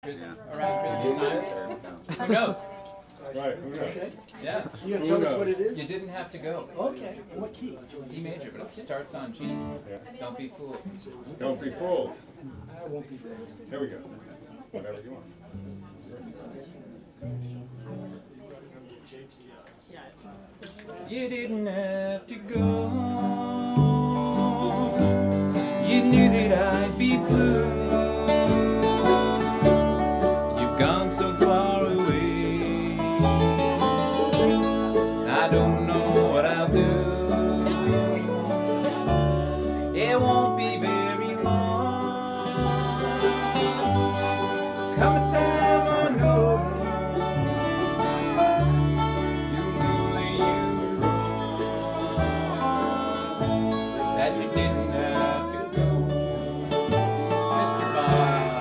Around Christmas time. Who knows? Right, who knows? Okay. Yeah. You gonna tell us what it is? You didn't have to go. Okay. What key? D major, but it starts on G. Yeah. Don't be fooled. Don't be fooled. I won't be fooled. Here we go. Whatever you want. You didn't have to go. You knew that I'd be blue. You've gone so far away. I don't know what I'll do. It won't be very long. Come a time I know. That you didn't have to go, Mr. Bob.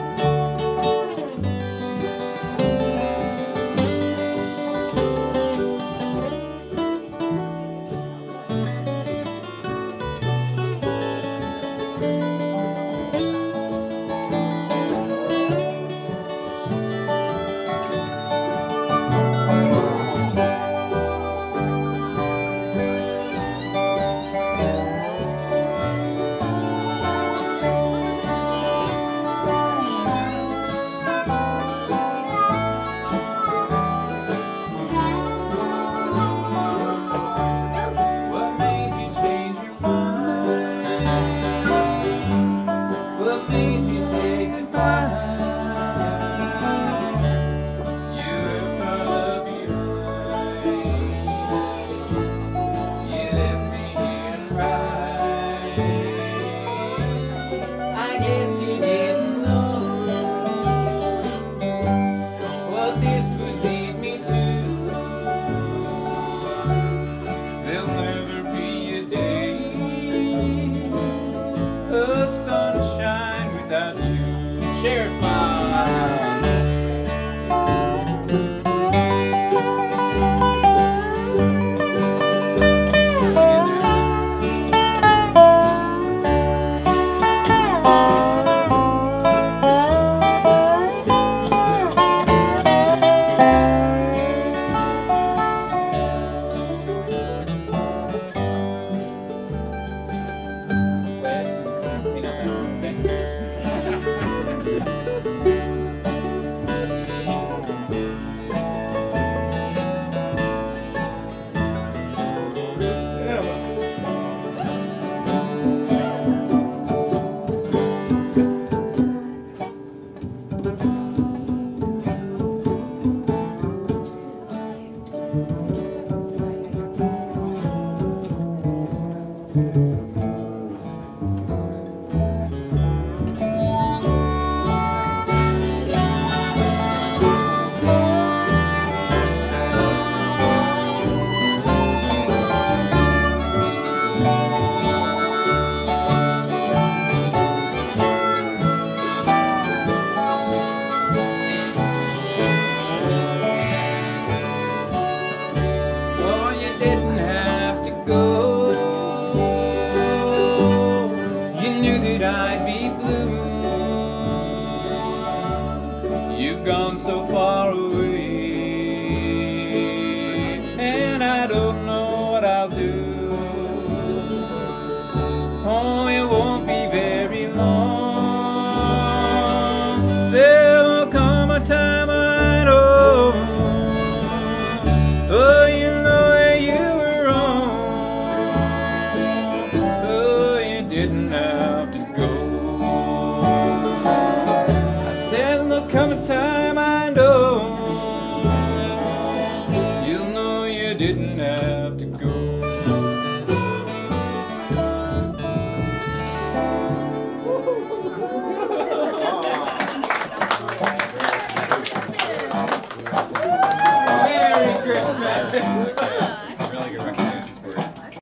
I'd be blue. You've gone so far away, and I don't know what I'll do. Oh, it won't be very long. There will come a time I know. Oh, you know that you were wrong. Oh, you didn't have to go. I said there'll come a time I know. You'll know you didn't have